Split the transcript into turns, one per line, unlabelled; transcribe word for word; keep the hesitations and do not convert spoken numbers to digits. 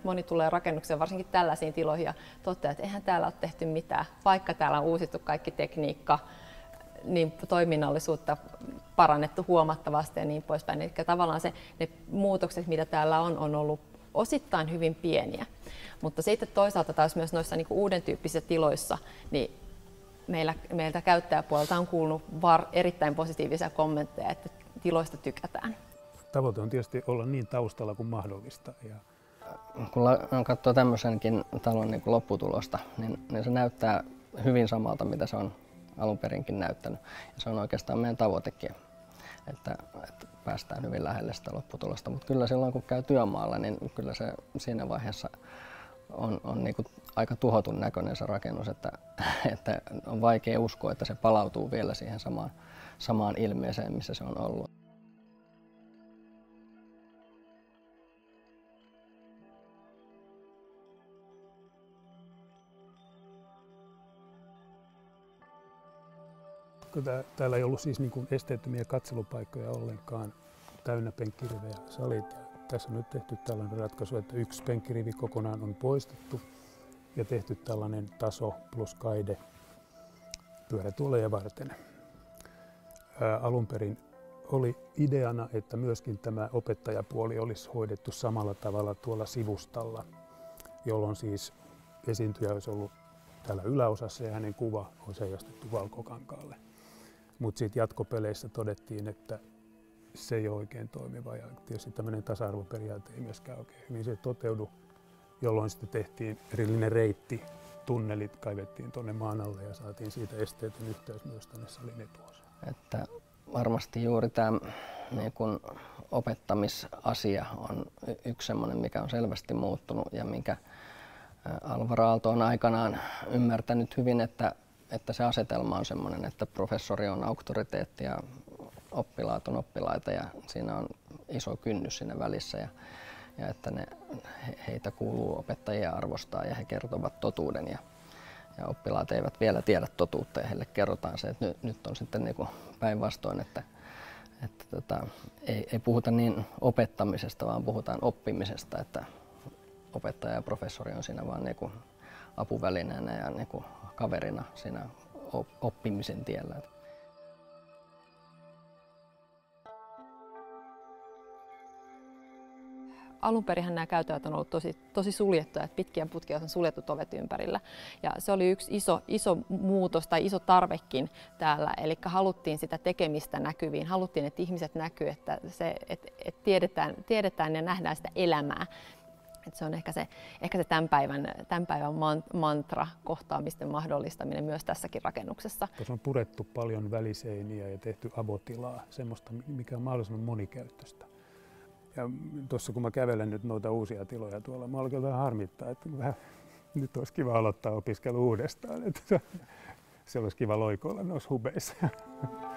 että moni tulee rakennukseen, varsinkin tällaisiin tiloihin, ja toteaa, että eihän täällä ole tehty mitään, vaikka täällä on uusittu kaikki tekniikka, niin toiminnallisuutta parannettu huomattavasti ja niin poispäin. Eli tavallaan se, ne muutokset, mitä täällä on, on ollut osittain hyvin pieniä. Mutta sitten toisaalta taas myös noissa niin kuin uuden tyyppisissä tiloissa, niin meillä, meiltä käyttäjäpuolelta on kuulunut var, erittäin positiivisia kommentteja, että tiloista tykätään.
Tavoite on tietysti olla niin taustalla kuin mahdollista. Ja
kun katsoo tämmöisenkin talon niin kuin lopputulosta, niin, niin se näyttää hyvin samalta, mitä se on alun perinkin näyttänyt. Ja se on oikeastaan meidän tavoitekin, että, että päästään hyvin lähelle sitä lopputulosta. Mutta kyllä silloin, kun käy työmaalla, niin kyllä se siinä vaiheessa on, on niin kuin aika tuhotun näköinen se rakennus, että, että on vaikea uskoa, että se palautuu vielä siihen samaan, samaan ilmeeseen, missä se on ollut.
Täällä ei ollut siis niin kuin esteettömiä katselupaikkoja ollenkaan, täynnä penkkirivejä salit. Ja tässä on nyt tehty tällainen ratkaisu, että yksi penkkirivi kokonaan on poistettu ja tehty tällainen taso plus kaide pyörätuoleja varten. Ää, alun perin oli ideana, että myöskin tämä opettajapuoli olisi hoidettu samalla tavalla tuolla sivustalla, jolloin siis esiintyjä olisi ollut täällä yläosassa ja hänen kuva on heijastettu valkokankaalle. Mutta sitten jatkopeleissä todettiin, että se ei ole oikein toimiva ja tietysti tämmöinen tasa-arvoperiaate ei myöskään oikein hyvin se toteudu, jolloin sitten tehtiin erillinen reitti, tunnelit kaivettiin tuonne maan alle ja saatiin siitä esteetön yhteys myös tänne salin etuosaan.
Että varmasti juuri tämä niin kun opettamisasia on yksi semmoinen, mikä on selvästi muuttunut ja minkä Alvar Aalto on aikanaan ymmärtänyt hyvin, että, että se asetelma on semmoinen, että professori on auktoriteetti ja oppilaat on oppilaita ja siinä on iso kynnys siinä välissä ja, ja että ne, heitä kuuluu opettajia arvostaa ja he kertovat totuuden ja, ja oppilaat eivät vielä tiedä totuutta ja heille kerrotaan se, että nyt, nyt on sitten niin kuin päinvastoin, että, että tota, ei, ei puhuta niin opettamisesta, vaan puhutaan oppimisesta, että opettaja ja professori on siinä vaan niinku apuvälineenä ja niinku kaverina siinä oppimisen tiellä.
Alun perinhän nämä käytävät on ollut tosi, tosi suljettuja, että pitkien putkien on suljettu ovet ympärillä. Ja se oli yksi iso, iso muutos tai iso tarvekin täällä, eli haluttiin sitä tekemistä näkyviin, haluttiin, että ihmiset näkyy, että, se, että, että tiedetään, tiedetään ja nähdään sitä elämää. Että se on ehkä se, ehkä se tämän päivän, tämän päivän mantra, kohtaamisten mahdollistaminen myös tässäkin rakennuksessa.
Tässä on purettu paljon väliseiniä ja tehty avotilaa, semmoista, mikä on mahdollisimman monikäyttöistä. Ja tuossa kun mä kävelen nyt noita uusia tiloja tuolla, mä alkaa vähän harmittaa, että vähän, nyt olisi kiva aloittaa opiskelu uudestaan. Että se olisi kiva loikoilla noissa hubeissa.